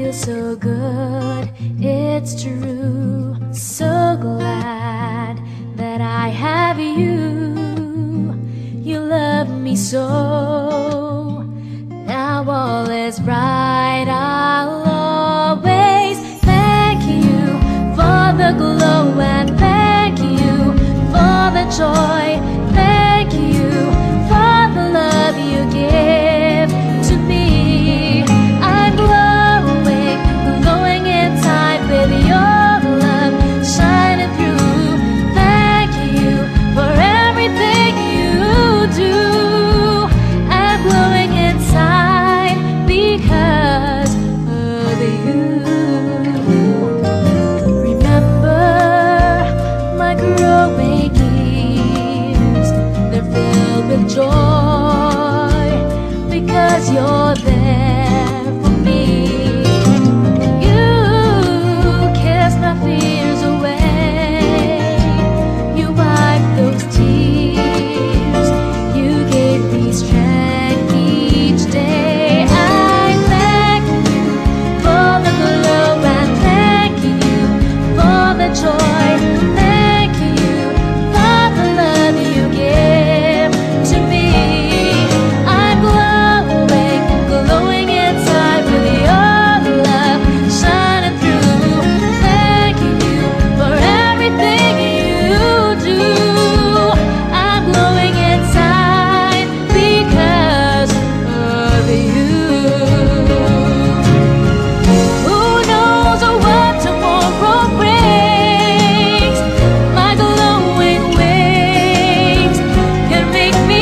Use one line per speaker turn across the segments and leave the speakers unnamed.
feel so good, it's true. So glad that I have you. You love me so. Now all is bright, I'll always thank you for the glow and thank you for the joy. Thank you for the love you give to me. I'm glowing, glowing inside with your love shining through. Thank you for everything you do. I'm glowing inside because of you. Remember my growing years, they're filled with joy because you're there for me. You kissed my fears away, you wiped those tears, you gave me strength each day. I thank you for the glow and thank you for the joy. Thank you for the love you give to me. I'm glowing, glowing inside with your love shining through. Thank you for everything you do. I'm glowing inside because of you. Who knows what tomorrow brings? My glowing wings can make me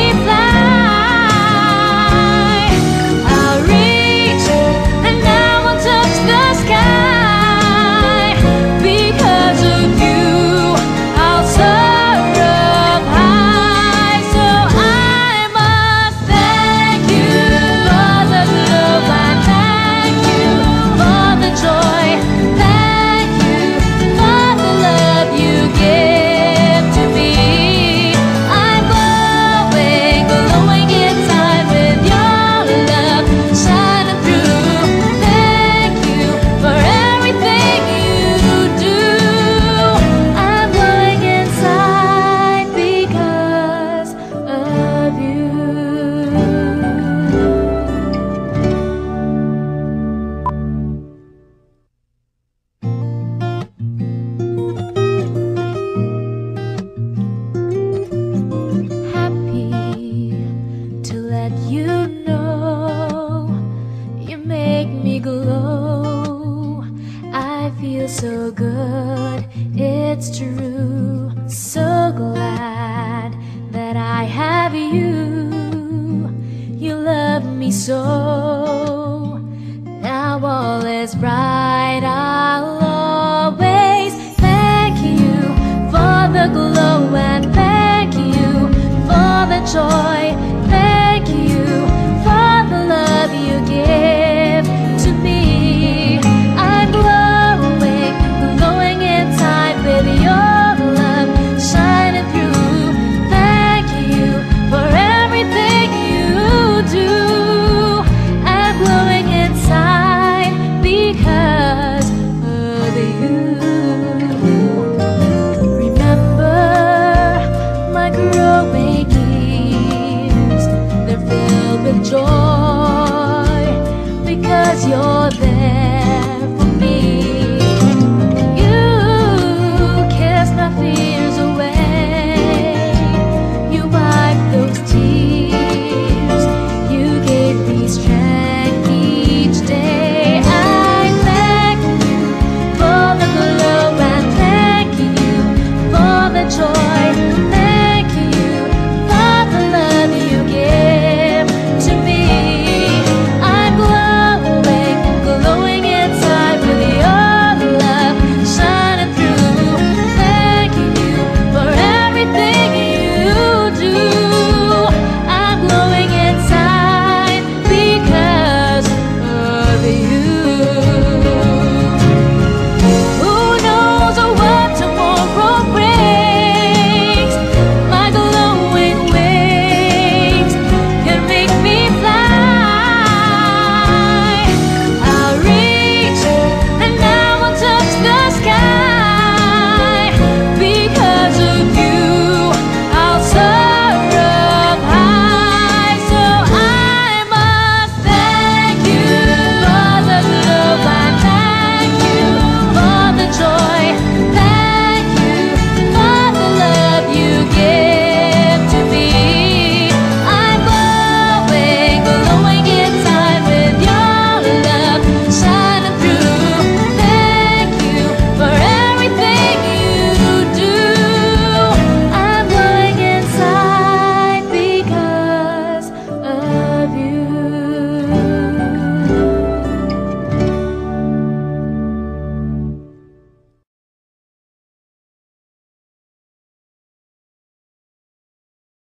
fly. I'll reach and I will touch the sky. Because of you, I'll soar up high. So I must thank you for the love and thank you for the joy. Thank you for the love you give to me. I'm glowing, glowing inside with your love shining through. Thank you for everything you do. I'm glowing inside because of you. Happy to let you know you make me glow. I feel so good, it's true. So glad that I have you. You love me so. Now all is bright, I'll always thank you for the glow and thank you for the joy. Thank you for the love you give to me. I'm glowing, glowing inside with your love shining through. Thank you for everything you do. I'm glowing inside because of you. Remember my growing years, they're filled with joy